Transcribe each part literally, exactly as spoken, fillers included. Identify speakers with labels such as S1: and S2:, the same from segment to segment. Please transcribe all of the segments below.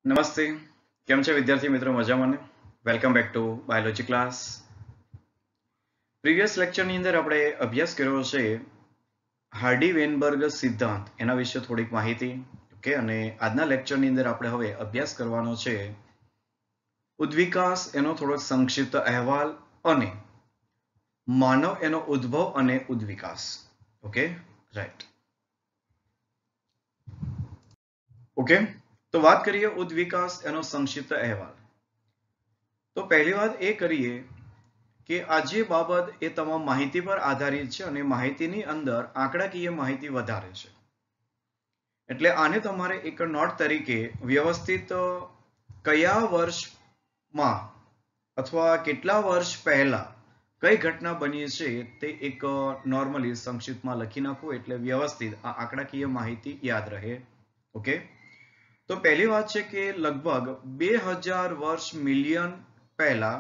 S1: નમસ્તે, કેમ છે વિદ્યાર્થી મિત્રો? મજામાં ને? Welcome back to biology class. Previous લેક્ચરની અંદર આપણે અભ્યાસ કર્યો છે હાર્ડી વેનબર્ગ સિદ્ધાંત, એના વિશે થોડીક માહિતી. ઓકે, અને આજના લેક્ચરની અંદર આપણે હવે અભ્યાસ કરવાનો છે ઉદ્વિકાસ, એનો થોડોક સંક્ષિપ્ત અહેવાલ, અને માનવ એનો ઉદ્ભવ અને ઉદ્વિકાસ. Okay, right. ઓકે, તો વાત કરીએ ઉદ્વિકાસ, એનો સંક્ષિપ્ત અહેવાલ. તો પહેલી વાત એ કરીએ કે આ જે બાબત એ તમામ માહિતી પર આધારિત છે અને માહિતીની અંદર આંકડાકીય માહિતી વધારે છે. એટલે આને તમારે એક નોટ તરીકે વ્યવસ્થિત કયા વર્ષમાં અથવા કેટલા વર્ષ પહેલા કઈ ઘટના બની છે તે એક નોર્મલી સંક્ષિપ્તમાં લખી નાખો, એટલે વ્યવસ્થિત આ આંકડાકીય માહિતી યાદ રહે. ઓકે, તો પહેલી વાત છે કે લગભગ બે હજાર વર્ષ મિલિયન પહેલા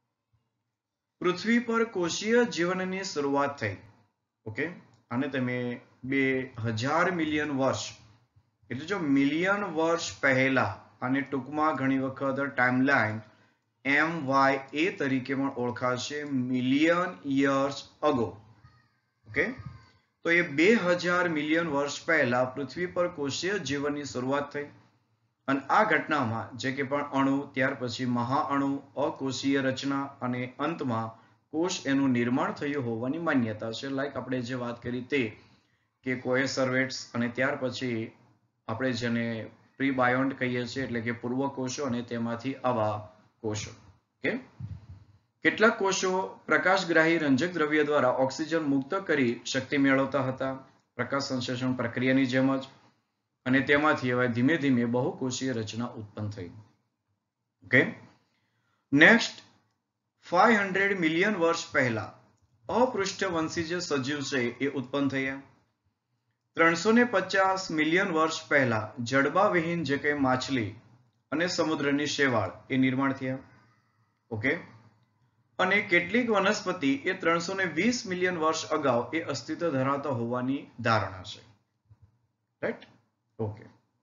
S1: પૃથ્વી પર કોષીય જીવનની શરૂઆત થઈ. ઓકે, અને તમે બે હજાર મિલિયન વર્ષ એટલે જો મિલિયન વર્ષ પહેલા, અને ટૂંકમાં ઘણી વખત ટાઈમલાઈન એમ વાય એ તરીકે પણ ઓળખાશે, મિલિયન યર્સ અગો. ઓકે, તો એ બે હજાર મિલિયન વર્ષ પહેલા પૃથ્વી પર કોષીય જીવનની શરૂઆત થઈ. અને આ ઘટનામાં જે કે પણ અણુ, ત્યાર પછી મહાઅણુ, અકોષીય રચના, અને અંતમાં કોષ એનું નિર્માણ થયું હોવાની માન્યતા છે. લાઈક આપણે જે વાત કરી તે કે કોએસર્વેટ્સ, અને ત્યાર પછી આપણે જેને પ્રીબાયોન્ટ કહીએ છીએ, એટલે કે પૂર્વ કોષો, અને તેમાંથી આવા કોષો. ઓકે, કેટલાક કોષો પ્રકાશગ્રાહી રંજક દ્રવ્ય દ્વારા ઓક્સિજન મુક્ત કરી શક્તિ મેળવતા હતા, પ્રકાશ સંશ્લેષણ પ્રક્રિયાની જેમ જ. અને તેમાંથી હવે ધીમે ધીમે બહુકોષીય રચના ઉત્પન્ન થઈ. ઓકે, નેક્સ્ટ પાંચસો મિલિયન વર્ષ પહેલા અપૃષ્ઠવંશી જે સજીવ છે એ ઉત્પન્ન થયા. ત્રણસો ને પચાસ મિલિયન વર્ષ પહેલા જડબાવિહીન જે કઈ માછલી અને સમુદ્રની શેવાળ એ નિર્માણ થયા. ઓકે, અને કેટલીક વનસ્પતિ એ ત્રણસો ને વીસ મિલિયન વર્ષ અગાઉ એ અસ્તિત્વ ધરાવતા હોવાની ધારણા છે. રાઈટ? ઓકે,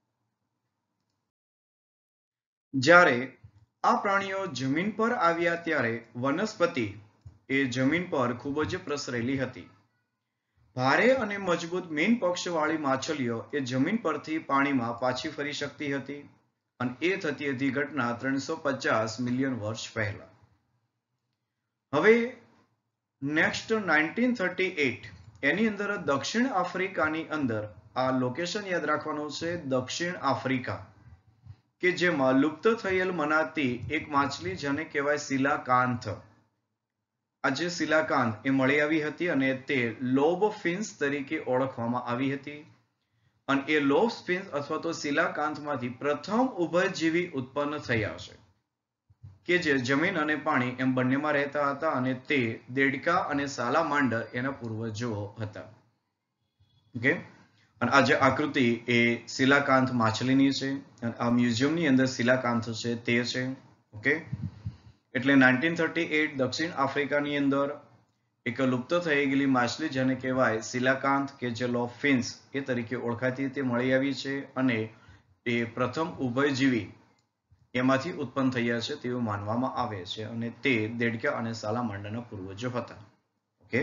S1: જ્યારે આ પ્રાણીઓ જમીન પર આવ્યા ત્યારે વનસ્પતિ એ જમીન પર ખૂબ જ પ્રસરેલી હતી. ભારે અને મજબૂત મીન પક્ષવાળી માછલીઓ એ જમીન પરથી પાણીમાં પાછી ફરી શકતી હતી, અને એ થતી હતી ઘટના ત્રણસો પચાસ મિલિયન વર્ષ પહેલા. હવે નેક્સ્ટ નાઇન્ટીન થર્ટી એટ, એની અંદર દક્ષિણ આફ્રિકાની અંદર આ લોકેશન યાદ રાખવાનું છે, દક્ષિણ આફ્રિકા, કે જેમાં લુપ્ત થયેલ મનાતી એક માછલી જેને કહેવાય શિલાકાંથ. આ જે શિલાકાંત એ મળી આવી હતી, અને તે લોબ ફિન્સ તરીકે ઓળખવામાં આવી હતી. અને એ લોબ ફિન્સ અથવા તો શિલાકાંતમાંથી પ્રથમ ઉભયજીવી ઉત્પન્ન થયા છે, કે જે જમીન અને પાણી એમ બંનેમાં રહેતા હતા, અને તે દેડકા અને સાલામાન્ડર એના પૂર્વજો હતા. ઓકે, અને આ જે આકૃતિ એ શિલાકાંત માછલીની છે, અને આ મ્યુઝિયમની અંદર શિલાકાંત છે તે છે. ઓકે, એટલે નાઇન્ટીન થર્ટી એટ દક્ષિણ આફ્રિકાની અંદર એક લુપ્ત થઈ ગયેલી માછલી જેને કહેવાય શિલાકાંત, કે જે લોબ ફિન્સ એ તરીકે ઓળખાતી તે મળી આવી છે, અને એ પ્રથમ ઉભયજીવી એમાંથી ઉત્પન્ન થયા છે તેવું માનવામાં આવે છે, અને તે દેડકા અને સાલામાન્ડરના પૂર્વજો હતા. ઓકે,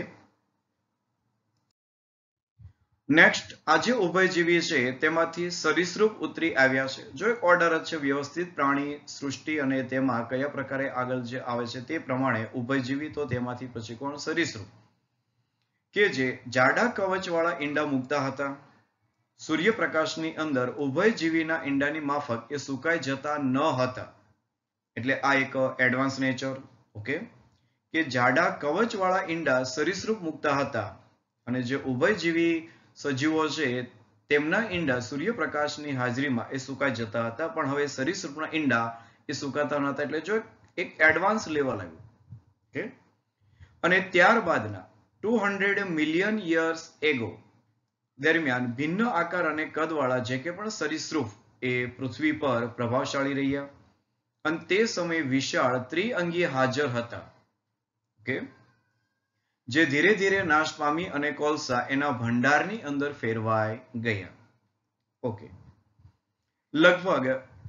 S1: નેક્સ્ટ આ જે ઉભયજીવી છે તેમાંથી સરીસૃપ ઉતરી આવ્યા છે. જો એક ઓર્ડર જ છે વ્યવસ્થિત પ્રાણી સૃષ્ટિ, અને તેમાં કયા પ્રકારે આગળ જે આવે છે તે પ્રમાણે ઉભયજીવી, તો તેમાંથી પછી કોણ? સરીસૃપ, કે જે જાડા કવચવાળા ઈંડા મૂકતા હતા. સૂર્યપ્રકાશની અંદર ઉભયજીવીના ઈંડાની માફક એ સુકાઈ જતા ન હતા. એટલે આ એક એડવાન્સ નેચર. ઓકે, કે જાડા કવચવાળા ઈંડા સરીસૃપ મૂકતા હતા, અને જે ઉભયજીવી સજીવો છે તેમના ઈંડા સૂર્યપ્રકાશની હાજરીમાં એ સુકાઈ જતા હતા. પણ હવે સરીસૃપના ઈંડા એ સુકાતા નહોતા, એટલે જો એક એડવાન્સ લેવલ આવ્યું. ઓકે, અને ત્યારબાદના two hundred million years ago દરમિયાન ભિન્ન આકાર અને કદવાળા જે કે પણ સરીસૃપ એ પૃથ્વી પર પ્રભાવશાળી રહ્યા, અને તે સમયે વિશાળ ત્રિઅંગી હાજર હતા. ઓકે, જે ધીરે ધીરે નાશ પામી અને કોલસા એના ભંડારની અંદર ફેરવાઈ ગયા. ઓકે, લગભગ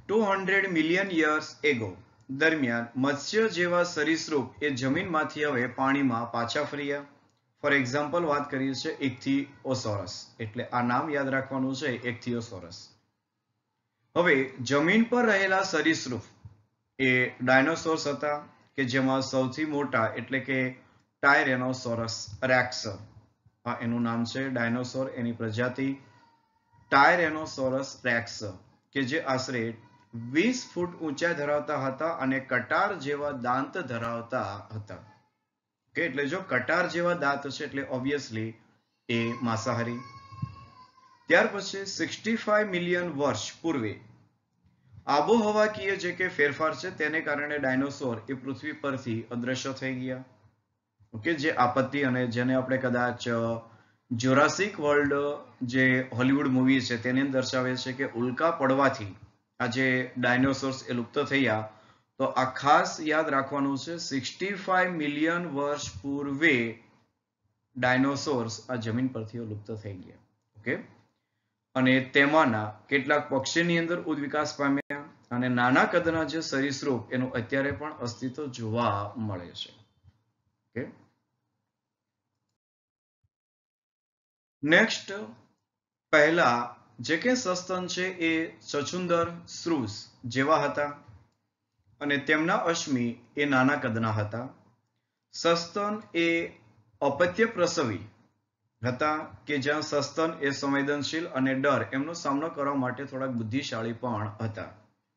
S1: two hundred million years ago દરમિયાન મત્સ્ય જેવા સરીસૃપ એ જમીનમાંથી હવે પાણીમાં પાછા ફર્યા. ફોર એક્ઝામ્પલ વાત કરીએ છીએ ઇક્થિયોસોરસ, એટલે આ નામ યાદ રાખવાનું છે, ઇક્થિયોસોરસ. હવે જમીન પર રહેલા સરીસૃપ એ ડાયનોસોર્સ હતા કે જેમાં સૌથી મોટા એટલે કે ટાયરેનોસોરસ રેક્સ, આ એનું નામ છે ડાયનોસોર, એની પ્રજાતિ ટાયરેનોસોરસ રેક્સ, કે જે આશરે વીસ ફૂટ ઊંચાઈ ધરાવતા હતા અને કટાર જેવા દાંત ધરાવતા હતા. કે એટલે જો કટાર જેવા દાંત છે એટલે ઓબ્વિયસલી એ માંસાહારી. ત્યાર પછી સિક્સટી ફાઈવ મિલિયન વર્ષ પૂર્વે આબોહવાકીય જે કે ફેરફાર છે તેને કારણે ડાયનોસોર એ પૃથ્વી પરથી અદ્રશ્ય થઈ ગયા. ઓકે, જે આપત્તિ અને જેને આપણે કદાચ જ્યુરાસિક વર્લ્ડ જે હોલિવૂડ મૂવી છે તેને દર્શાવે છે કે ઉલ્કા પડવાથી આ જે ડાયનોસોર્સ એ લુપ્ત થયા. તો આ ખાસ યાદ રાખવાનું છે, સિક્સટી ફાઈવ મિલિયન વર્ષ પૂર્વે ડાયનોસોર્સ આ જમીન પરથી લુપ્ત થઈ ગયા. ઓકે, અને તેમાંના કેટલાક પક્ષીની અંદર ઉદ્વિકાસ પામ્યા અને નાના કદના જે સરીસૃપ એનું અત્યારે પણ અસ્તિત્વ જોવા મળે છે. ઓકે, નેક્સ્ટ, પહેલા જે કે સસ્તન છે એ ચચુંદર શ્રુસ જેવા હતા અને તેમના અશ્મિ એ નાના કદના હતા. સસ્તન એ અપત્ય પ્રસવી હતા કે જ્યાં સસ્તન એ સંવેદનશીલ અને ડર એમનો સામનો કરવા માટે થોડાક બુદ્ધિશાળી પણ હતા.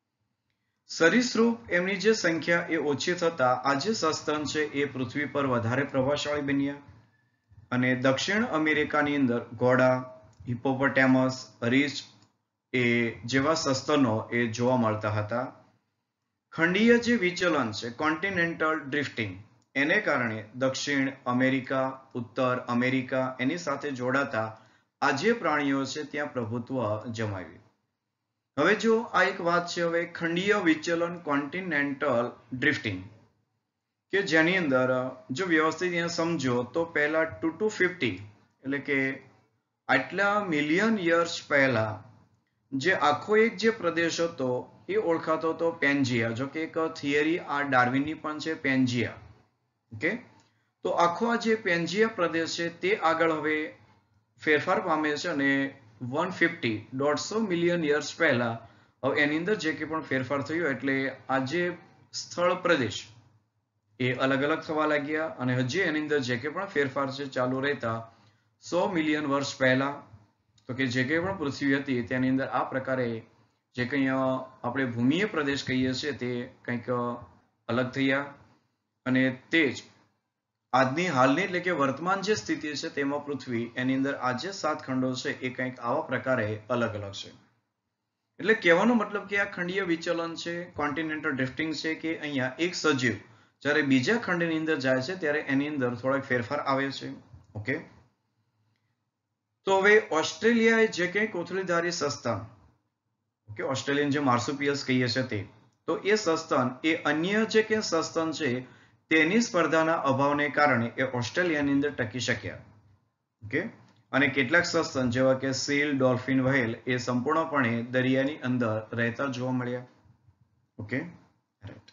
S1: સરીસૃપ એમની જે સંખ્યા એ ઓછી થતા આજે સસ્તન છે એ પૃથ્વી પર વધારે પ્રભાવશાળી બન્યા અને દક્ષિણ અમેરિકાની અંદર ઘોડા, હિપ્પોપોટેમસ, રીછ એ જેવા સસ્તનો એ જોવા મળતા હતા. ખંડીય જે વિચલન છે કોન્ટિનેન્ટલ ડ્રિફ્ટિંગ એને કારણે દક્ષિણ અમેરિકા, ઉત્તર અમેરિકા એની સાથે જોડાતા આ જે પ્રાણીઓ છે ત્યાં પ્રભુત્વ જમાવ્યું. હવે જો આ એક વાત છે, હવે ખંડીય વિચલન કોન્ટિનેન્ટલ ડ્રિફ્ટિંગ કે જેની અંદર જો વ્યવસ્થિત અહીંયા સમજો તો પહેલા ટુ ટુ ફિફ્ટી એટલે કે આટલા મિલિયન યર્સ પહેલા જે આખો એક જે પ્રદેશ હતો એ ઓળખાતો હતો પેન્જિયા. જો કે એક થિયરી આ ડાર્વિનની પણ છે, પેન્જિયા. ઓકે, તો આખો આ જે પેન્જિયા પ્રદેશ છે તે આગળ હવે ફેરફાર પામે છે અને વન ફિફ્ટી દોઢસો મિલિયન યર્સ પહેલા હવે એની અંદર જે કે પણ ફેરફાર થયો એટલે આ જે સ્થળ પ્રદેશ એ અલગ અલગ થવા લાગ્યા અને હજી એની અંદર જે કે પણ ફેરફાર છે ચાલુ રહેતા સો મિલિયન વર્ષ પહેલા. તો કે જે કંઈ પણ પૃથ્વી હતી તેની અંદર આ પ્રકારે જે કંઈ આપણે ભૂમિય પ્રદેશ કહીએ છીએ તે કંઈક અલગ થયા અને તે જ આજની હાલની એટલે કે વર્તમાન જે સ્થિતિ છે તેમાં પૃથ્વી એની અંદર આ જે સાત ખંડો છે એ કંઈક આવા પ્રકારે અલગ અલગ છે. એટલે કહેવાનો મતલબ કે આ ખંડીય વિચલન છે, કોન્ટિનેન્ટલ ડ્રિફ્ટિંગ છે કે અહીંયા એક સજીવ જ્યારે બીજા ખંડની અંદર જાય છે ત્યારે એની અંદર થોડાક ફેરફાર આવે છે. ઓકે, તો હવે ઓસ્ટ્રેલિયાએ જે કંઈ કોથળીધારી સસ્તન, ઓકે, ઓસ્ટ્રેલિયન જે માર્સુપિયસ કહીએ છીએ તે, તો એ સસ્તન એ અન્ય જે કે સસ્તન છે તેની સ્પર્ધાના અભાવને કારણે એ ઓસ્ટ્રેલિયાની અંદર ટકી શક્યા. ઓકે, અને કેટલાક સસ્તન જેવા કે સીલ, ડોલ્ફિન, વ્હેલ એ સંપૂર્ણપણે દરિયાની અંદર રહેતા જોવા મળ્યા. Okay, right.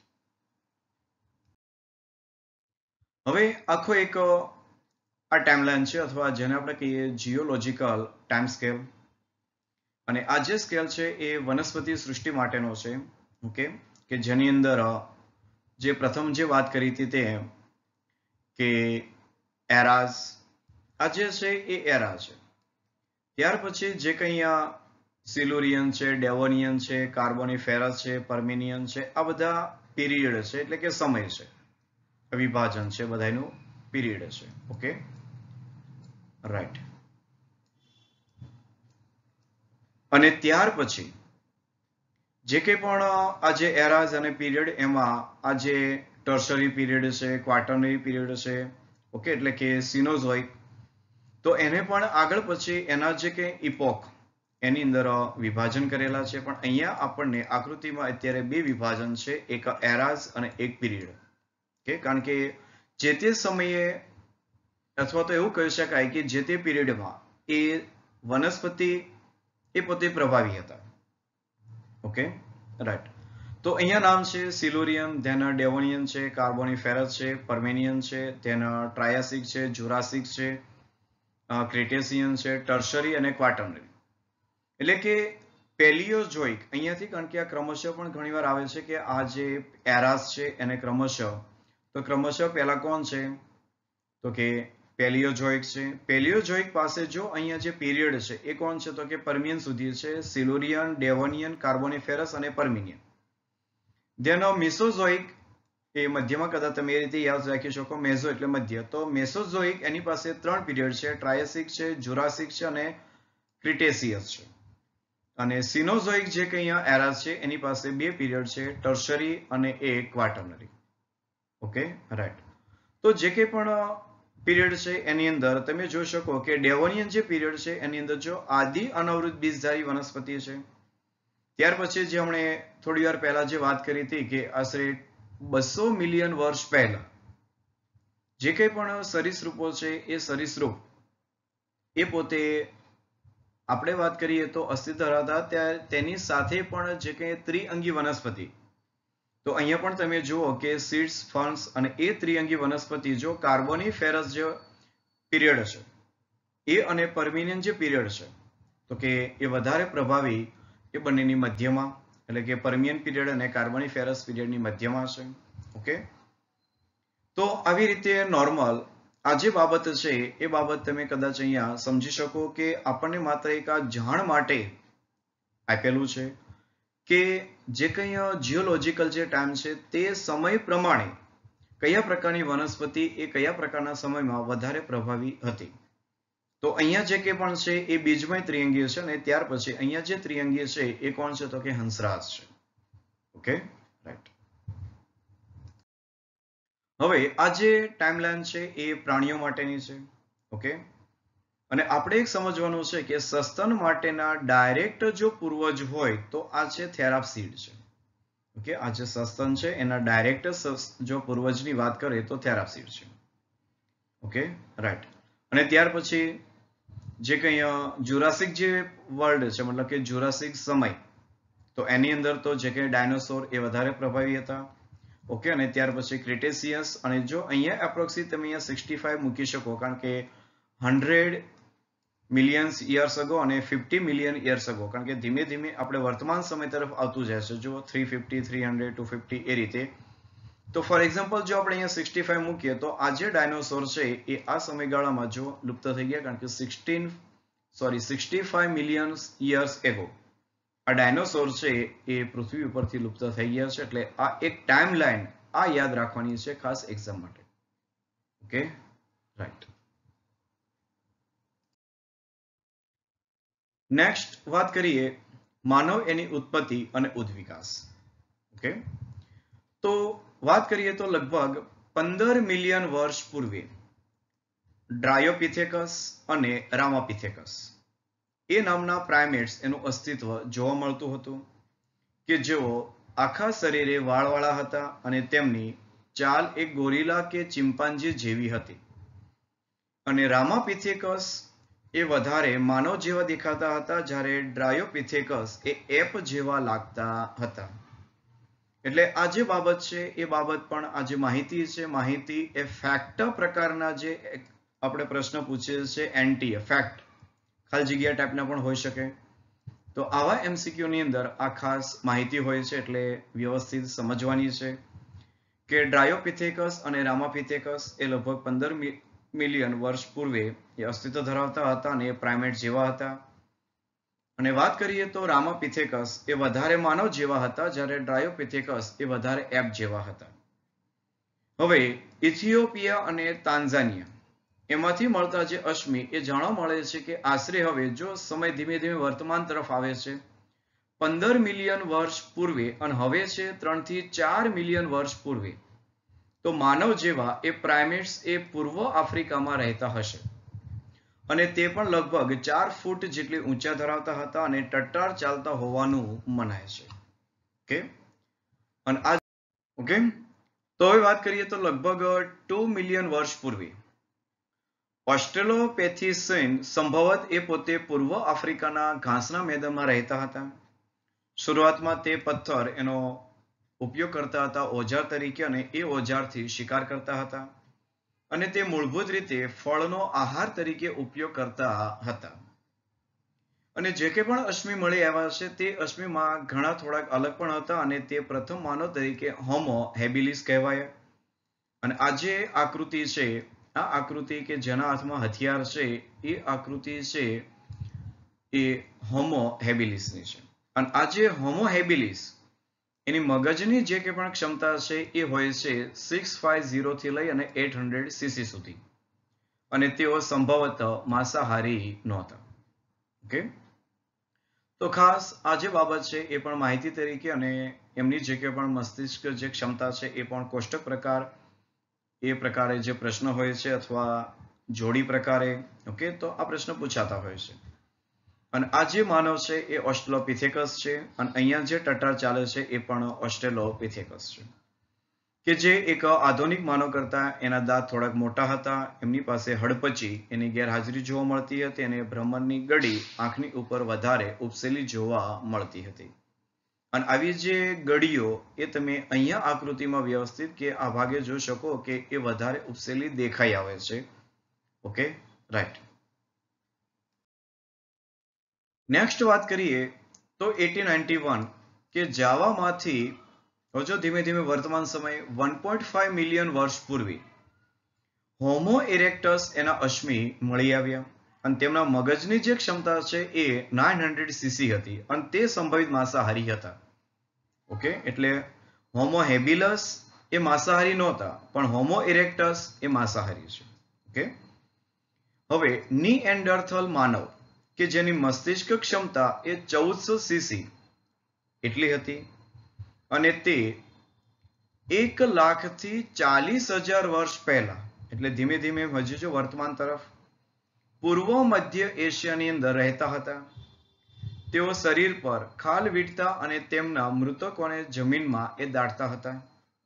S1: હવે આખો એક આ ટાઈમલાઈન છે અથવા જેને આપણે કહીએ જીઓલોજીકલ ટાઈમ સ્કેલ, અને આ જે સ્કેલ છે એ વનસ્પતિ સૃષ્ટિ માટેનો છે. ઓકે, કે જેની અંદર જે પ્રથમ જે વાત કરી હતી તે કે એરાઝ, આ જે છે એ એરા છે. ત્યાર પછી જે કંઈ સિલુરિયન છે, ડેવોનિયન છે, કાર્બોનિફેરસ છે, પર્મિનિયન છે, આ બધા પીરિયડ છે એટલે કે સમય છે, વિભાજન છે, બધાનું પીરિયડ છે. Okay, right. અને ત્યાર પછી જે કંઈ પણ આ જે એરાઝ અને પીરિયડ એમાં આ જે ટર્શરી પીરિયડ છે, ક્વાટર્નરી પીરિયડ છે, ઓકે, એટલે કે સિનોઝોઇક, તો એને પણ આગળ પછી એના જે કે ઇપોક એની અંદર વિભાજન કરેલા છે. પણ અહીંયા આપણને આકૃતિમાં અત્યારે બે વિભાજન છે, એક એરાઝ અને એક પીરિયડ. ઓકે, કારણ કે જે તે સમયે અથવા તો એવું કહી શકાય કે જે તે પીરિયડમાં એ વનસ્પતિ એ પોતે પ્રભાવી હતા. Okay, right. તો અહીંયા નામ છે સિલ્યુરિયન, ધેન ડેવોનિયન છે, કાર્બોનિફેરસ છે, પર્મેનિયન છે, ધેન ટ્રાયાસિક છે, જુરાસિક છે, ક્રેટેશિયન છે, ટર્શરી અને ક્વાટર્નરી. એટલે કે પેલિયોઝોઇક અહીંયાથી, કારણ કે આ ક્રમશઃ પણ ઘણીવાર આવે છે કે આ જે એરાસ છે એને ક્રમશઃ, તો ક્રમશઃ પહેલા કોણ છે તો કે પેલિયોઝોઇક છે. પેલિયોઝોઇક પાસે જો અહીંયા જે પીરિયડ છે એ કોણ છે તો કે પર્મિયન સુધી છે, સિલ્યુરિયન, ડેવોનિયન, કાર્બોનિફેરસ અને પર્મિનિયન. ધેન મિસોઝોઇક એ મધ્યમાં કદાચ તમે એ રીતે યાદ રાખી શકો, મેઝો એટલે મધ્ય. તો મેસોઝોઇક એની પાસે ત્રણ પીરિયડ છે, ટ્રાયસિક છે, જુરાસિક છે અને ક્રિટેસિયસ છે. અને સિનોઝોઇક જે કે અહીંયા એરાસ છે એની પાસે બે પીરિયડ છે, ટર્શરી અને એક ક્વાટર્નરી. Okay, right. તો જે કંઈ પણ પીરિયડ છે એની અંદર તમે જોઈ શકો કે ડેવોનિયન જે પીરિયડ છે એની અંદર જો આદિ અનાવૃત બીજધારી વનસ્પતિ છે. ત્યાર પછી જે હમણે થોડી વાર પહેલા જે વાત કરી હતી કે આશરે બસો મિલિયન વર્ષ પહેલા જે કંઈ પણ સરીસૃપો છે એ સરીસૃપ એ પોતે આપણે વાત કરીએ તો અસ્તિત્વ ધરાવતા, ત્યારે તેની સાથે પણ જે કંઈ ત્રિઅંગી વનસ્પતિ, તો અહીંયા પણ તમે જુઓ કે સીડ્સ, ફર્ન્સ અને એ ત્રિઅંગી વનસ્પતિ જો કાર્બોનિફેરસ જે પીરિયડ છે એ અને પર્મિનિયન જે પીરિયડ છે તો કે એ વધારે પ્રભાવી એ બંનેની મધ્યમાં, એટલે કે પર્મિયન પીરિયડ અને કાર્બોનિફેરસ પીરિયડની મધ્યમાં છે. ઓકે, તો આવી રીતે નોર્મલ આ જે બાબત છે એ બાબત તમે કદાચ અહીંયા સમજી શકો કે આપણને માત્ર એક આ જાણ માટે આપેલું છે કે જે કંઈ જીઓલોજીકલ જે ટાઈમ છે તે સમય પ્રમાણે કયા પ્રકારની વનસ્પતિ એ કયા પ્રકારના સમયમાં વધારે પ્રભાવી હતી. તો અહીંયા જે કંઈ પણ છે એ બીજમય ત્રિઅંગીય છે અને ત્યાર પછી અહીંયા જે ત્રિઅંગીય છે એ કોણ છે તો કે હંસરાજ છે. Okay, right. હવે આ જે ટાઈમલાઈન છે એ પ્રાણીઓ માટેની છે. ઓકે, અને આપણે એક સમજવાનું છે કે સસ્તન માટેના ડાયરેક્ટ જો પૂર્વજ હોય તો આ છે થેરાપ્સીડ છે. ઓકે, આ જે સસ્તન છે એના ડાયરેક્ટ જો પૂર્વજની વાત કરીએ તો થેરાપ્સીડ છે. Okay, right. અને ત્યાર પછી જે કંઈ જુરાસિક જે વર્લ્ડ છે, મતલબ કે જુરાસિક સમય, તો એની અંદર તો જે કંઈ ડાયનોસોર એ વધારે પ્રભાવી હતા. ઓકે, અને ત્યાર પછી ક્રિટેસિયસ, અને જો અહીંયા એપ્રોક્સી તમે અહીંયા સિક્સટી ફાઈવ મૂકી શકો, કારણ કે હંડ્રેડ મિલિયન્સ યર્સ અગો અને ફિફ્ટી મિલિયન યર્સ અગો, કારણ કે ધીમે ધીમે આપણે વર્તમાન સમય તરફ આવતું જાય છે. જો three fifty, three hundred, two fifty એ રીતે. તો ફોર એક્ઝામ્પલ જો આપણે અહીંયા સિક્સટી ફાઈવ મૂકીએ તો આ જે ડાયનોસોર છે એ આ સમયગાળામાં જો લુપ્ત થઈ ગયા, કારણ કે sixteen sorry sixty five million years ago આ ડાયનોસોર છે એ પૃથ્વી ઉપરથી લુપ્ત થઈ ગયા છે. એટલે આ એક ટાઈમ લાઈન આ યાદ રાખવાની છે ખાસ એક્ઝામ માટે. Okay, right. નેક્સ્ટ વાત કરીએ માનવ, એની ઉત્પત્તિ અને ઉદ્વિકાસ. ઓકે, તો વાત કરીએ તો લગભગ પંદર મિલિયન વર્ષ પૂર્વે ડ્રાયોપિથેકસ અને રામાપિથેકસ એ નામના પ્રાઇમેટ્સ એનું અસ્તિત્વ જોવા મળતું હતું કે જેઓ આખા શરીરે વાળવાળા હતા અને તેમની ચાલ એક ગોરીલા કે ચિમ્પાન્જી જેવી હતી. અને રામાપિથેકસ એ વધારે માનવ જેવા દેખાતા હતા, જ્યારે ડ્રાયોપિથેકસ એ એપ જેવા લાગતા હતા. એટલે આ જે બાબત છે એ બાબત પણ આ જે માહિતી છે, માહિતી એ ફેક્ટ પ્રકારના જે આપણે પ્રશ્ન પૂછીએ છીએ એનટી ફેક્ટ ખાલી જગ્યા ટાઈપના પણ હોઈ શકે. તો આવા એમસીક્યુ ની અંદર આ ખાસ માહિતી હોય છે, એટલે વ્યવસ્થિત સમજવાની છે કે ડ્રાયોપિથેકસ અને રામાપિથેકસ એ લગભગ પંદર મિલિયન વર્ષ પૂર્વે એ અસ્તિત્વ ધરાવતા હતા અને એ પ્રાઇમેટ જેવા હતા. અને વાત કરીએ તો રામાપિથેકસ એ વધારે માનવ જેવા હતા, જ્યારે ડ્રાયોપિથેકસ એ વધારે એપ જેવા હતા. હવે ઇથિયોપિયા અને તાન્ઝાનિયા એમાંથી મળતા જે અશ્મિ એ જાણવા મળે છે કે આશરે હવે જો સમય ધીમે ધીમે વર્તમાન તરફ આવે છે, પંદર મિલિયન વર્ષ પૂર્વે અને હવે છે ત્રણ થી ચાર મિલિયન વર્ષ પૂર્વે, તો માનવ જેવા એ પ્રાઇમેટ્સ એ પૂર્વ આફ્રિકામાં રહેતા હશે અને તે પણ લગભગ ચાર ફૂટ જેટલી ઊંચા ધરાવતા હતા અને ટટ્ટાર ચાલતા હોવાનું મનાય છે. ઓકે, અને આ ઓકે તો હવે વાત કરીએ તો લગભગ ટુ મિલિયન વર્ષ પૂર્વે ઓસ્ટ્રેલોપેથિસિન સંભવત એ પોતે પૂર્વ આફ્રિકાના ઘાસના મેદાનમાં રહેતા હતા. શરૂઆતમાં તે પથ્થર એનો ઉપયોગ કરતા હતા ઓજાર તરીકે અને એ ઓજારથી શિકાર કરતા હતા અને તે મૂળભૂત રીતે ફળનો આહાર તરીકે ઉપયોગ કરતા હતા. અને જે કે પણ અશ્મિ મળી આવ્યા છે તે અશ્મિમાં ઘણા થોડાક અલગ પણ હતા અને તે પ્રથમ માનવ તરીકે હોમો હેબિલિસ કહેવાય. અને આ જે આકૃતિ છે આ આકૃતિ કે જેના હાથમાં હથિયાર છે એ આકૃતિ છે એ હોમો હેબિલિસની છે. અને આ જે હોમો હેબિલિસ એની મગજની જે કે પણ ક્ષમતા છે એ હોય છે સિક્સ ફાઈવ ઝીરો થી લઈ અને એટ હંડ્રેડ સીસી સુધી. અને તેઓ સંભવતઃ માંસાહારી નહોતા. ઓકે, તો ખાસ આ જે બાબત છે એ પણ માહિતી તરીકે અને એમની જે કે પણ મસ્તિષ્ક જે ક્ષમતા છે એ પણ કોષ્ટક પ્રકાર એ પ્રકારે જે પ્રશ્ન હોય છે અથવા જોડી પ્રકારે. ઓકે, તો આ પ્રશ્ન પૂછાતા હોય છે. અને આ જે માનવ છે એ ઓસ્ટ્રેલોપિથેકસ છે અને અહીંયા જે ટટ્ટાર ચાલે છે એ પણ ઓસ્ટ્રેલોપિથેકસ છે કે જે એક આધુનિક માનવ કરતા એના દાંત થોડાક મોટા હતા. એમની પાસે હડપચી એની ગેરહાજરી જોવા મળતી હતી અને ભ્રમણની ગડી આંખની ઉપર વધારે ઉપસેલી જોવા મળતી હતી. અને આવી જે ગડીઓ એ તમે અહીંયા આકૃતિમાં વ્યવસ્થિત કે આ ભાગે જોઈ શકો કે એ વધારે ઉપસેલી દેખાઈ આવે છે. Okay, right. નેક્સ્ટ વાત કરીએ તો એટીન નાઇન્ટી વન કે જાવામાંથી હજુ ધીમે ધીમે વર્તમાન સમય વન પોઈન્ટ ફાઈવ મિલિયન વર્ષ પૂર્વે હોમો ઇરેક્ટસ એના અશ્મિ મળી આવ્યા અને તેમના મગજની જે ક્ષમતા છે એ નાઇન હંડ્રેડ સીસી હતી અને તે સંભવિત માંસાહારી હતા. ઓકે, એટલે હોમો હેબિલસ એ માંસાહારી નહોતા પણ હોમો ઇરેક્ટસ એ માંસાહારી છે. ઓકે, હવે નીએન્ડરથલ માનવ કે જેની મસ્તિષ્ક ક્ષમતા એ ચૌદસો સીસી એટલી હતી અને તે એક લાખ થી ચાલીસ હજાર વર્ષ પહેલા એટલે ધીમે ધીમે હજુ જો વર્તમાન તરફ પૂર્વ મધ્ય એશિયાની અંદર રહેતા હતા. તેઓ શરીર પર ખાલ વીટતા અને તેમના મૃતકોને જમીનમાં એ દાટતા હતા.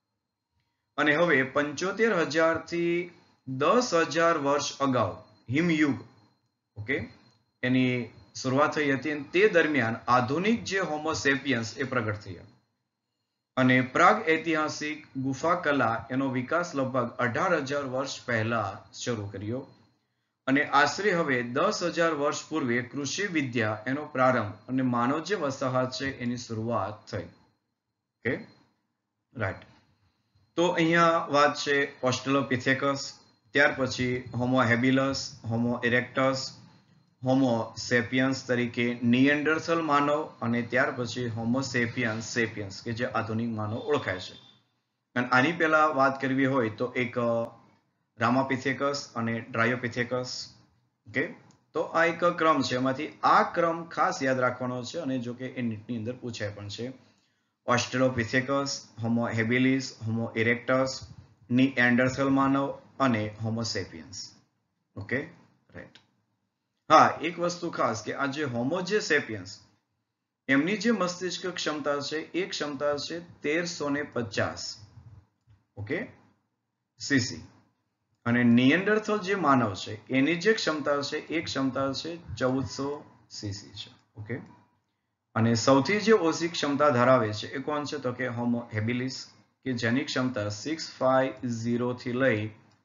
S1: અને હવે પંચોતેર હજાર થી દસ હજાર વર્ષ અગાઉ હિમયુગ ઓકે એની શરૂઆત થઈ હતી અને તે દરમિયાન આધુનિક જે હોમો સેપિયન્સ એ પ્રગટ થયા. અને પ્રાગ ઐતિહાસિક ગુફા કલા એનો વિકાસ લગભગ અઢાર હજાર વર્ષ પહેલા શરૂ કર્યો અને આશરે હવે દસ હજાર વર્ષ પૂર્વે કૃષિ વિદ્યા એનો પ્રારંભ અને માનવ જે વસાહત છે એની શરૂઆત થઈ. Okay, right. તો અહીંયા વાત છે ઓસ્ટ્રેલોપિથેકસ, ત્યાર પછી હોમો હેબિલસ, હોમો ઇરેક્ટસ, હોમો સેપિયન્સ તરીકે નિએન્ડરથલ માનવ અને ત્યાર પછી હોમો સેપિયન્સ સેપિયન્સ કે જે આધુનિક માનવ ઓળખાય છે. અને આની પહેલા વાત કરવી હોય તો એક રામાપિથેકસ અને ડ્રાયોપિથેકસ. ઓકે, તો આ એક ક્રમ છે એમાંથી આ ક્રમ ખાસ યાદ રાખવાનો છે અને જો કે એ નીટની અંદર પૂછાય પણ છે. ઓસ્ટ્રેલોપિથેકસ, હોમો હેબિલિસ, હોમો ઇરેક્ટસ, નીએન્ડરથલ માનવ અને હોમો સેપિયન્સ. Okay, right. હા, એક વસ્તુ ખાસ કે આ જે હોમો જે સેપિયન્સ એમની જે મસ્તિષ્ક ક્ષમતા છે એ ક્ષમતા છે તેરસો ને પચાસ ઓકે સીસી અને નિએન્ડરથલ જે માનવ છે એની જે ક્ષમતા છે એ ક્ષમતા છે ચૌદસો સીસી છે. ઓકે, અને સૌથી જે ઓછી ક્ષમતા ધરાવે છે એ કોણ છે તો કે હોમો હેબિલિસ કે જેની ક્ષમતા સિક્સ ફાઈવ ઝીરો થી લઈ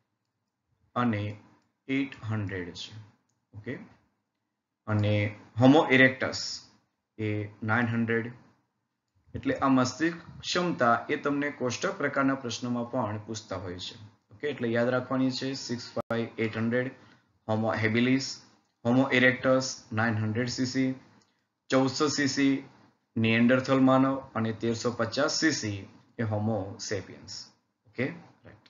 S1: અને એટ હંડ્રેડ છે. ઓકે, અને હોમો ઇરેક્ટસ એ નાઇન હંડ્રેડ. એટલે આ મસ્તિષ્ક ક્ષમતા એ તમને કોષ્ટક પ્રકારના પ્રશ્નોમાં પણ પૂછતા હોય છે. ઓકે, એટલે યાદ રાખવાની છે six five eight hundred, Homo habilis, Homo erectus nine hundred cc, ચૌદસો સીસી નિએન્ડરથલ માનવ અને તેરસો પચાસ સીસી એ હોમો સેપિયન્સ. Okay, right.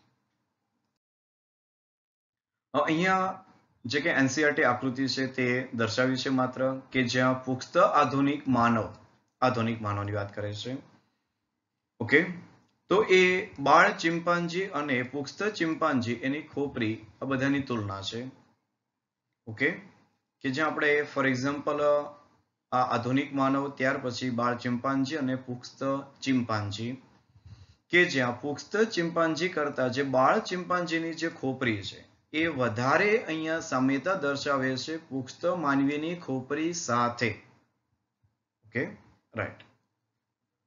S1: અહીંયા જે કે એનસીઆરટી આકૃતિ છે તે દર્શાવી છે માત્ર કે જ્યાં પુખ્ત આધુનિક માનવ આધુનિક માનવની વાત કરે છે. ઓકે, તો એ બાળ ચિમ્પાન્જી અને પુખ્ત ચિમ્પાન્જી એની ખોપરી આ બધાની તુલના છે. ઓકે, કે જ્યાં આપણે ફોર એક્ઝામ્પલ આ આધુનિક માનવ ત્યાર પછી બાળ ચિમ્પાન્જી અને પુખ્ત ચિમ્પાન્જી કે જ્યાં પુખ્ત ચિમ્પાન્જી કરતા જે બાળ ચિમ્પાન્જીની જે ખોપરી છે એ વધારે અહીંયા સામ્યતા દર્શાવે છે પુખ્ત માનવીની ખોપરી સાથે. Okay, right.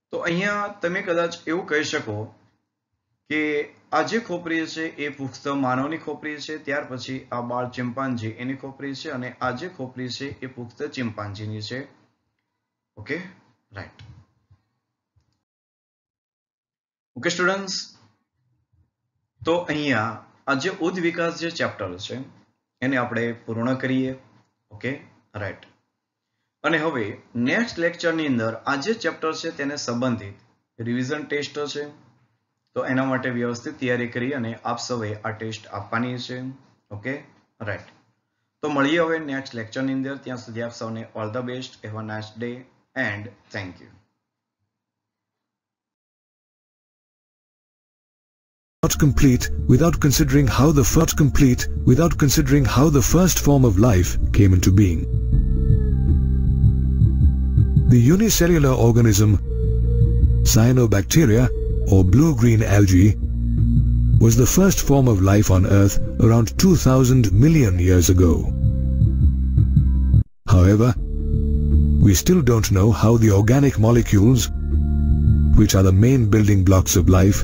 S1: તો અહીંયા તમે કદાચ એવું કહી શકો કે આ જે ખોપરી છે એ પુખ્ત માનવની ખોપરી છે, ત્યાર પછી આ બાળ ચિમ્પાન્જી એની ખોપરી છે અને આ જે ખોપરી છે એ પુખ્ત ચિમ્પાન્જીની છે. Okay, right. ઓકે સ્ટુડન્ટ્સ, તો અહીંયા આ જે ઉદ્ધ વિકાસ જે ચેપ્ટર છે એને આપણે પૂર્ણ કરીએ. Okay, right. અને હવે નેક્સ્ટ લેક્ચરની અંદર આ જે ચેપ્ટર છે તેને સંબંધિત રિવિઝન ટેસ્ટ છે, તો એના માટે વ્યવસ્થિત તૈયારી કરી અને આપ સૌએ આ ટેસ્ટ આપવાની છે. Okay, right. તો મળીએ હવે નેક્સ્ટ લેક્ચરની અંદર. ત્યાં સુધી આપ સૌને all the best. Have a nice day and thank you.
S2: Not complete without considering how the first complete without considering how the first form of life came into being. The unicellular organism Cyanobacteria or blue-green algae was the first form of life on Earth around two thousand million years ago. However, we still don't know how the organic molecules, which are the main building blocks of life,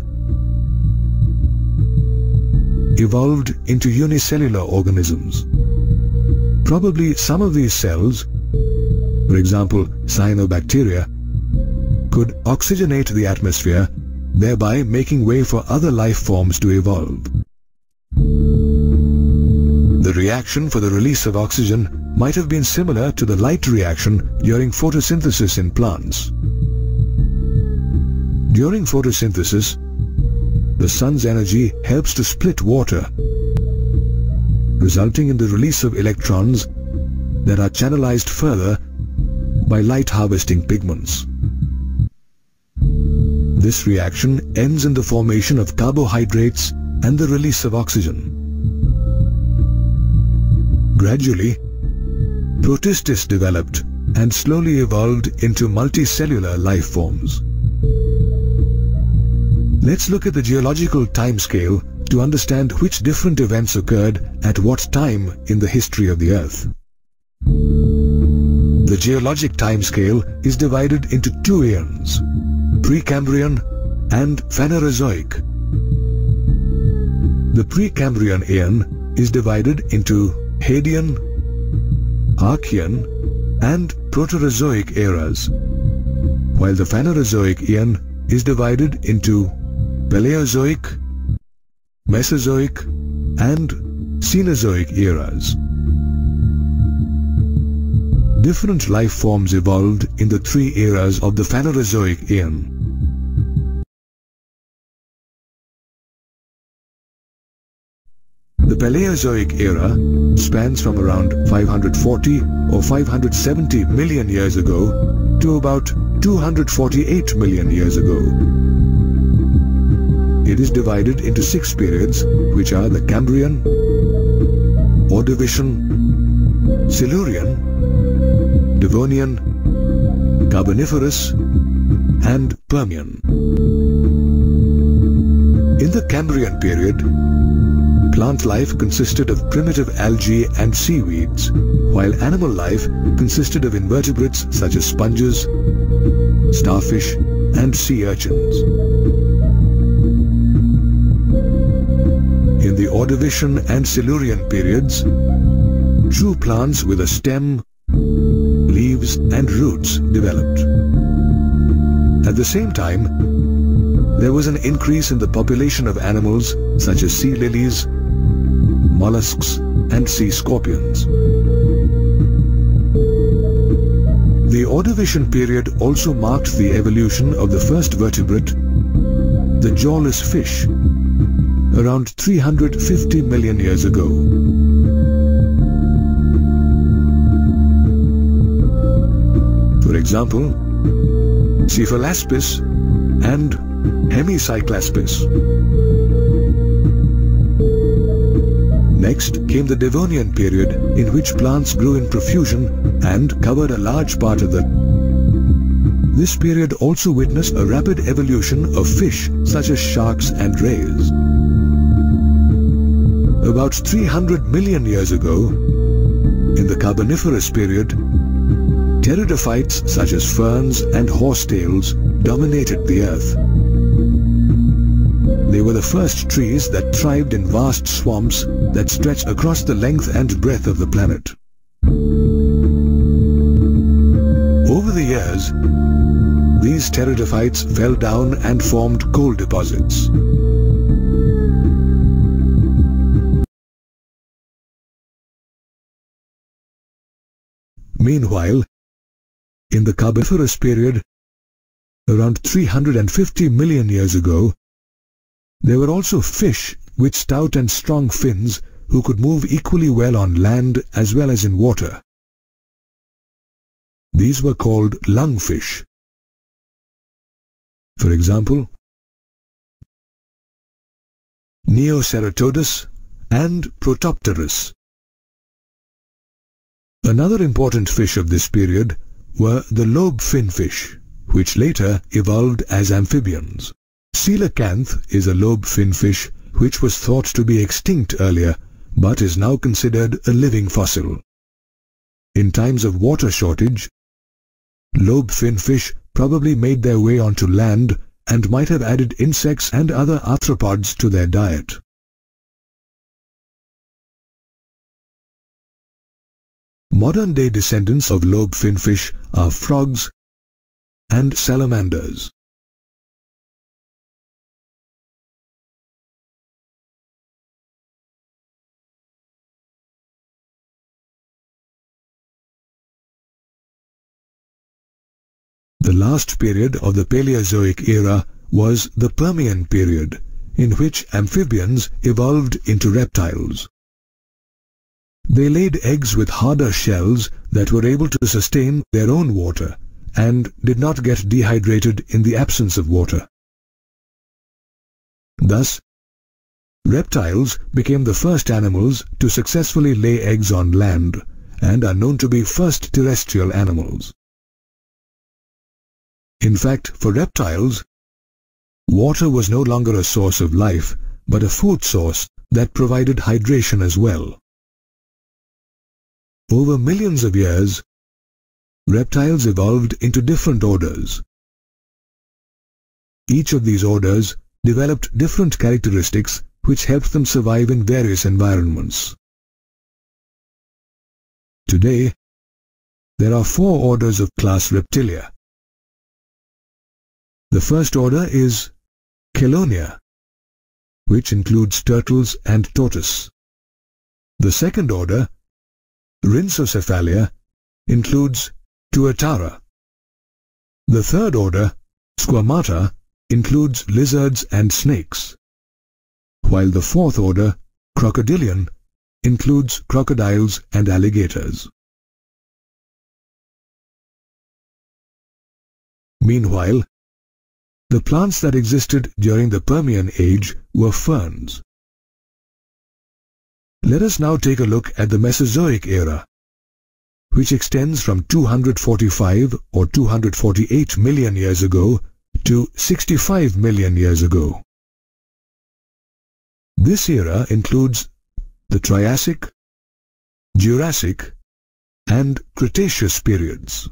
S2: evolved into unicellular organisms. Probably some of these cells, for example cyanobacteria, could oxygenate the atmosphere, thereby making way for other life forms to evolve. The reaction for the release of oxygen might have been similar to the light reaction during photosynthesis in plants. During photosynthesis, the sun's energy helps to split water, resulting in the release of electrons that are channelized further by light harvesting pigments. This reaction ends in the formation of carbohydrates and the release of oxygen. Gradually, Protistis developed and slowly evolved into multicellular life forms. Let's look at the geological timescale to understand which different events occurred at what time in the history of the Earth. The geologic timescale is divided into two eons, Precambrian and Phanerozoic. The Precambrian eon is divided into Hadean, Archean and Proterozoic eras, while the Phanerozoic eon is divided into Paleozoic, Mesozoic and Cenozoic eras. Different life forms evolved in the three eras of the Phanerozoic eon. The Paleozoic era spans from around five hundred forty or five hundred seventy million years ago to about two hundred forty-eight million years ago. It is divided into six periods, which are the Cambrian, Ordovician, Silurian, Devonian, Carboniferous and Permian. In the Cambrian period, plant life consisted of primitive algae and seaweeds, while animal life consisted of invertebrates such as sponges, starfish and sea urchins. In the Ordovician and Silurian periods, true plants with a stem, leaves and roots developed. At the same time, there was an increase in the population of animals such as sea lilies, mollusks and sea scorpions. The Ordovician period also marked the evolution of the first vertebrate, the jawless fish, around three hundred fifty million years ago. For example, Cephalaspis and Hemicyclaspis. Next came the Devonian period, in which plants grew in profusion and covered a large part of the. This period also witnessed a rapid evolution of fish such as sharks and rays. About three hundred million years ago, in the Carboniferous period, pteridophytes such as ferns and horsetails dominated the earth. They were the first trees that thrived in vast swamps that stretched across the length and breadth of the planet. Over the years, these pteridophytes fell down and formed coal deposits. Meanwhile, in the Carboniferous period, around three hundred fifty million years ago, there were also fish with stout and strong fins who could move equally well on land as well as in water. These were called lungfish. For example, Neoceratodus and Protopterus. Another important fish of this period were the lobe fin fish, which later evolved as amphibians. Coelacanth is a lobe fin fish which was thought to be extinct earlier but is now considered a living fossil. In times of water shortage, lobe fin fish probably made their way onto land and might have added insects and other arthropods to their diet. Modern-day descendants of lobe fin fish are frogs and salamanders. The last period of the Paleozoic era was the Permian period, in which amphibians evolved into reptiles. They laid eggs with harder shells that were able to sustain their own water and did not get dehydrated in the absence of water. Thus, reptiles became the first animals to successfully lay eggs on land and are known to be first terrestrial animals. In fact, for reptiles, water was no longer a source of life, but a food source that provided hydration as well. Over millions of years, reptiles evolved into different orders. Each of these orders developed different characteristics which helped them survive in various environments. Today, there are four orders of class Reptilia. The first order is Chelonia, which includes turtles and tortoise. The second order, Rhynchocephalia, includes Tuatara. The third order, Squamata, includes lizards and snakes, while the fourth order, Crocodilian, includes crocodiles and alligators. Meanwhile, the plants that existed during the Permian age were ferns. Let us now take a look at the Mesozoic era, which extends from two hundred forty-five or two hundred forty-eight million years ago to sixty-five million years ago. This era includes the Triassic, Jurassic, and Cretaceous periods.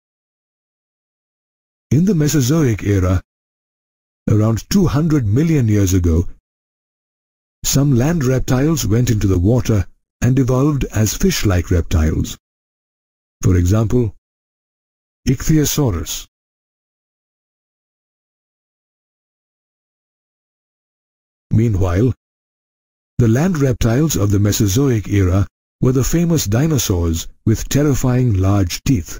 S2: In the Mesozoic era, around two hundred million years ago, some land reptiles went into the water and evolved as fish-like reptiles. For example, Ichthyosaurus. Meanwhile, the land reptiles of the Mesozoic era were the famous dinosaurs with terrifying large teeth.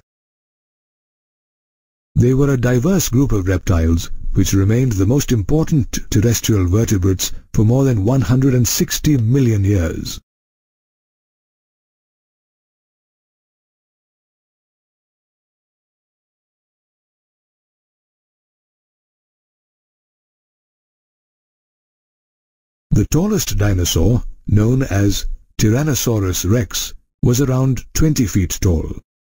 S2: They were a diverse group of reptiles which remained the most important terrestrial vertebrates for more than one hundred sixty million years. The tallest dinosaur, known as Tyrannosaurus rex, was around twenty feet tall.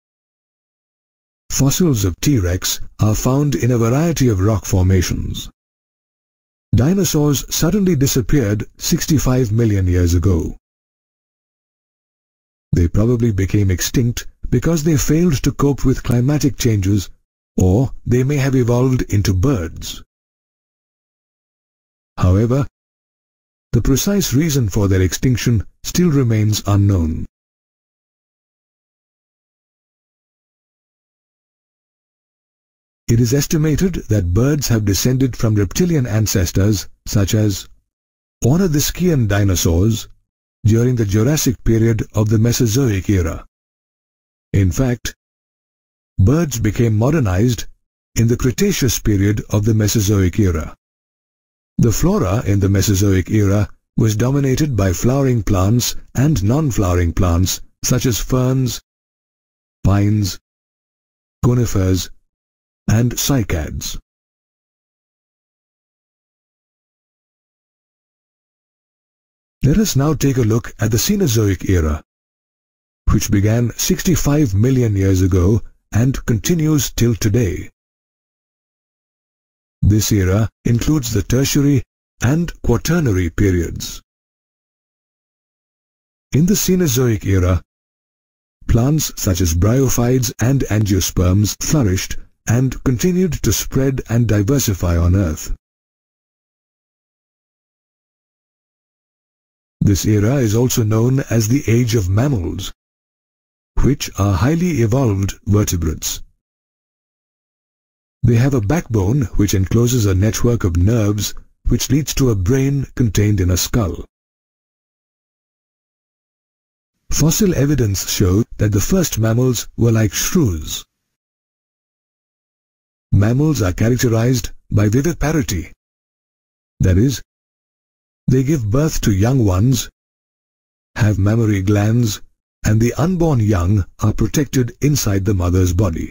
S2: Fossils of T-Rex are found in a variety of rock formations. Dinosaurs suddenly disappeared sixty-five million years ago. They probably became extinct because they failed to cope with climatic changes, or they may have evolved into birds. However, the precise reason for their extinction still remains unknown. It is estimated that birds have descended from reptilian ancestors such as Ornithischian dinosaurs during the Jurassic period of the Mesozoic era. In fact, birds became modernized in the Cretaceous period of the Mesozoic era. The flora in the Mesozoic era was dominated by flowering plants and non-flowering plants such as ferns, pines, conifers, and cycads. Let us now take a look at the Cenozoic era, which began sixty-five million years ago and continues till today. This era includes the Tertiary and Quaternary periods. In the Cenozoic era, plants such as bryophytes and angiosperms flourished and continued to spread and diversify on Earth. This era is also known as the Age of Mammals, which are highly evolved vertebrates. They have a backbone which encloses a network of nerves which leads to a brain contained in a skull. Fossil evidence shows that the first mammals were like shrews. Mammals are characterized by viviparity. That is, they give birth to young ones, have mammary glands, and the unborn young are protected inside the mother's body.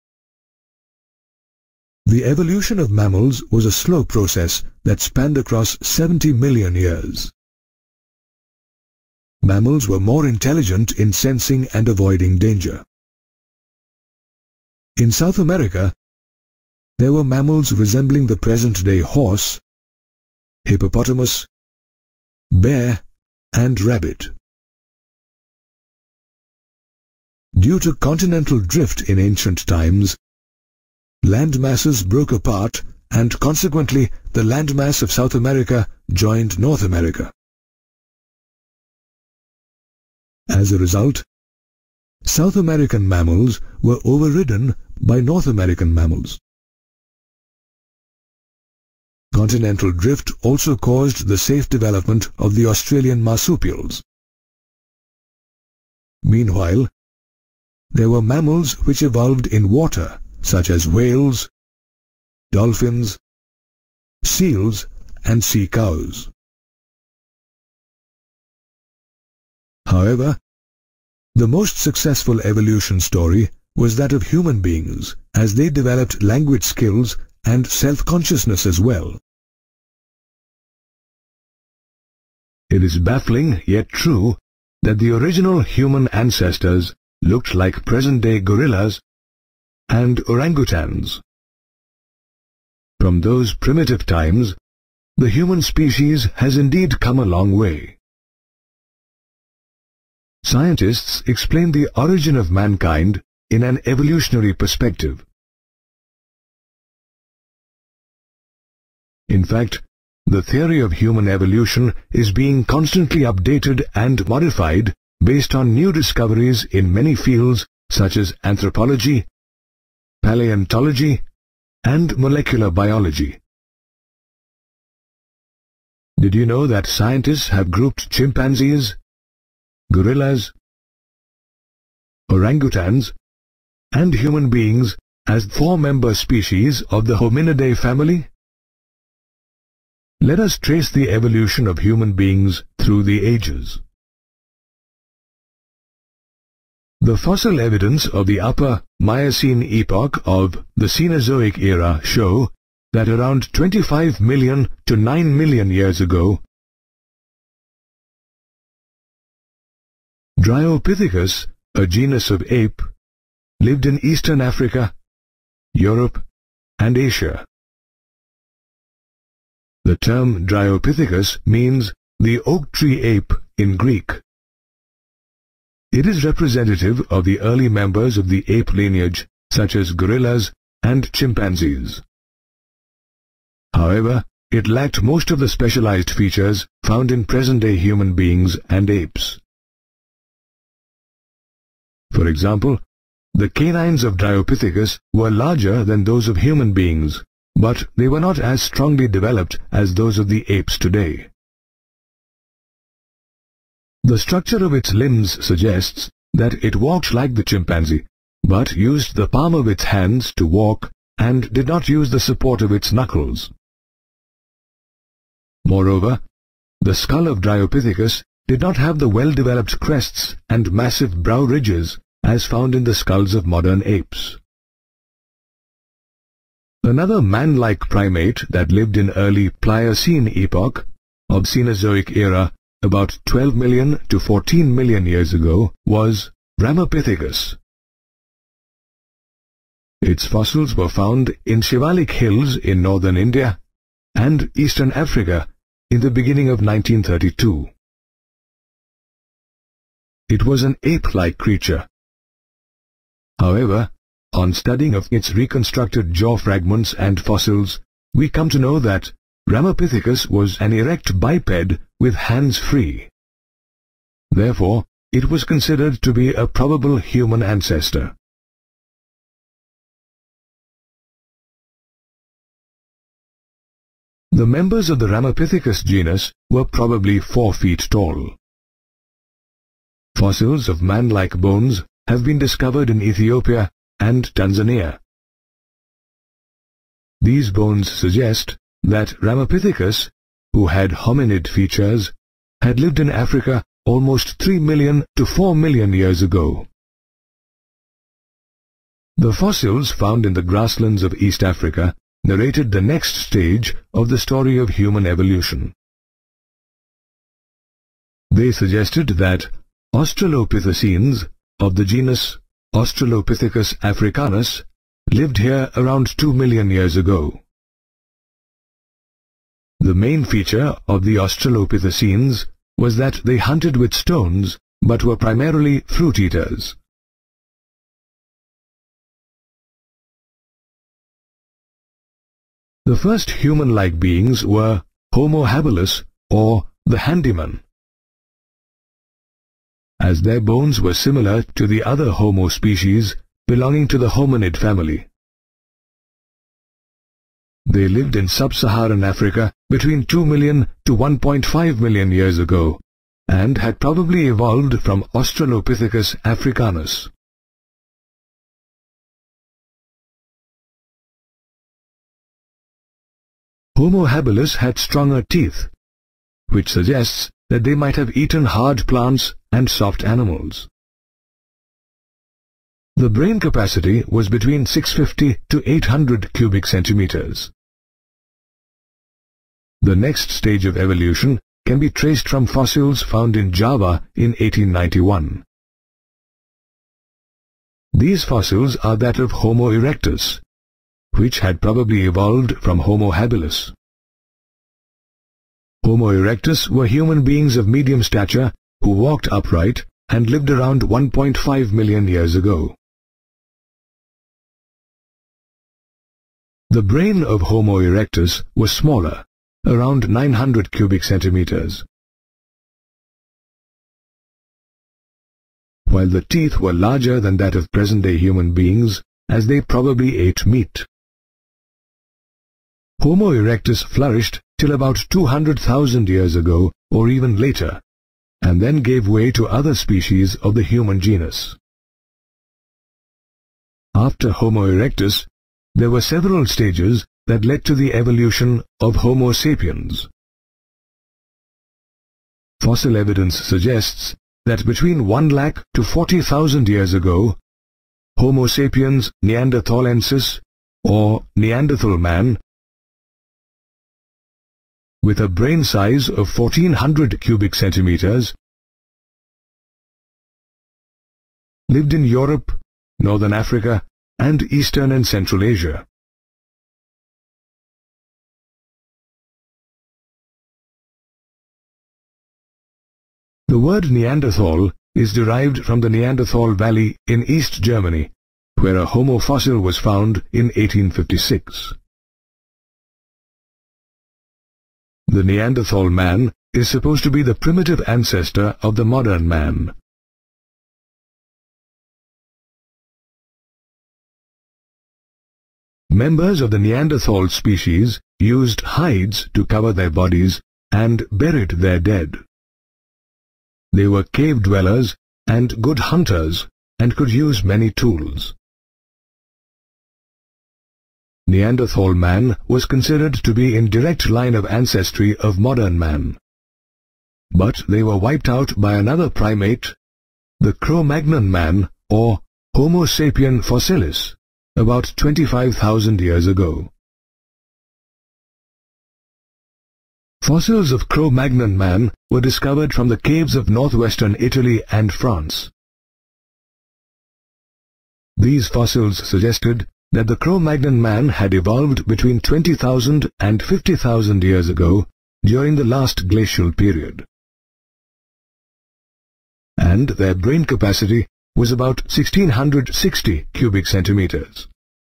S2: The evolution of mammals was a slow process that spanned across seventy million years. Mammals were more intelligent in sensing and avoiding danger. In South America, there were mammals resembling the present-day horse, hippopotamus, bear, and rabbit. Due to continental drift in ancient times, land masses broke apart and consequently the landmass of South America joined North America. As a result, South American mammals were overridden by North American mammals. Continental drift also caused the safe development of the Australian marsupials. Meanwhile, there were mammals which evolved in water, such as whales, dolphins, seals, and sea cows. However, the most successful evolution story was that of human beings, as they developed language skills and self-consciousness as well. It is baffling yet true that the original human ancestors looked like present-day gorillas and orangutans. From those primitive times, the human species has indeed come a long way. Scientists explain the origin of mankind in an evolutionary perspective. In fact, the theory of human evolution is being constantly updated and modified based on new discoveries in many fields such as anthropology, paleontology, and molecular biology. Did you know that scientists have grouped chimpanzees, gorillas, orangutans, and human beings as four-member species of the Hominidae family? Let us trace the evolution of human beings through the ages. The fossil evidence of the Upper Miocene epoch of the Cenozoic era show that around twenty-five million to nine million years ago, Dryopithecus, a genus of ape, lived in Eastern Africa, Europe, and Asia. The term Dryopithecus means the oak tree ape in Greek. It is representative of the early members of the ape lineage, such as gorillas and chimpanzees. However, it lacked most of the specialized features found in present-day human beings and apes. For example, the canines of Dryopithecus were larger than those of human beings, but they were not as strongly developed as those of the apes today. The structure of its limbs suggests that it walked like the chimpanzee, but used the palm of its hands to walk and did not use the support of its knuckles. Moreover, the skull of Dryopithecus did not have the well-developed crests and massive brow ridges as found in the skulls of modern apes. Another man-like primate that lived in early Pliocene epoch, of Cenozoic era, about twelve million to fourteen million years ago, was Ramapithecus. Its fossils were found in Shivalik hills in northern India and eastern Africa in the beginning of nineteen thirty-two. It was an ape-like creature. However, on studying of its reconstructed jaw fragments and fossils, we come to know that Ramapithecus was an erect biped with hands free. Therefore, it was considered to be a probable human ancestor. The members of the Ramapithecus genus were probably four feet tall. Fossils of man-like bones have been discovered in Ethiopia and Tanzania. These bones suggest that Ramapithecus, who had hominid features, had lived in Africa almost three million to four million years ago. The fossils found in the grasslands of East Africa narrated the next stage of the story of human evolution. They suggested that Australopithecines of the genus Australopithecus africanus lived here around two million years ago. The main feature of the Australopithecines was that they hunted with stones but were primarily fruit eaters. The first human-like beings were Homo habilis, or the handyman. As their bones were similar to the other Homo species belonging to the hominid family. They lived in sub-Saharan Africa between two million to one point five million years ago and had probably evolved from Australopithecus africanus. Homo habilis had stronger teeth, which suggests that they might have eaten hard plants and soft animals. The brain capacity was between six hundred fifty to eight hundred cubic centimeters. The next stage of evolution can be traced from fossils found in Java in eighteen ninety-one. These fossils are that of Homo erectus, which had probably evolved from Homo habilis. Homo erectus were human beings of medium stature who walked upright and lived around one point five million years ago. The brain of Homo erectus was smaller, around nine hundred cubic centimeters, while the teeth were larger than that of present-day human beings, as they probably ate meat. Homo erectus flourished till about two hundred thousand years ago or even later, and then gave way to other species of the human genus. After Homo erectus, there were several stages that led to the evolution of Homo sapiens. Fossil evidence suggests that between one lakh to forty thousand years ago, Homo sapiens neanderthalensis, or Neanderthal man, with a brain size of fourteen hundred cubic centimeters, lived in Europe, Northern Africa, and Eastern and Central Asia. The word Neanderthal is derived from the Neanderthal Valley in East Germany, where a Homo fossil was found in eighteen fifty-six. The Neanderthal man is supposed to be the primitive ancestor of the modern man. Members of the Neanderthal species used hides to cover their bodies and buried their dead. They were cave dwellers and good hunters and could use many tools. Neanderthal man was considered to be in direct line of ancestry of modern man. But they were wiped out by another primate, the Cro-Magnon man or Homo sapien fossilis, about twenty-five thousand years ago. Fossils of Cro-Magnon man were discovered from the caves of northwestern Italy and France. These fossils suggested that the Cro-Magnon man had evolved between twenty thousand and fifty thousand years ago during the last glacial period. And their brain capacity was about one thousand six hundred sixty cubic centimeters.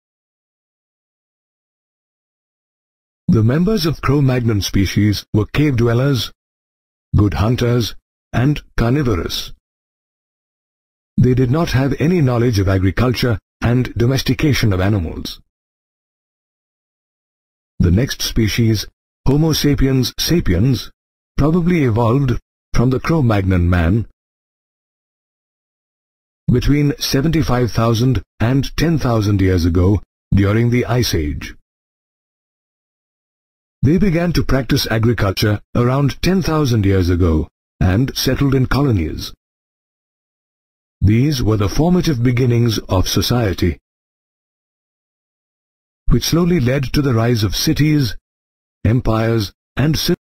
S2: The members of Cro-Magnon species were cave dwellers, good hunters, and carnivorous. They did not have any knowledge of agriculture and domestication of animals. The next species, Homo sapiens sapiens, probably evolved from the Cro-Magnon man between seventy-five thousand and ten thousand years ago during the Ice Age. They began to practice agriculture around ten thousand years ago and settled in colonies. These were the formative beginnings of society, which slowly led to the rise of cities, empires, and civilizations.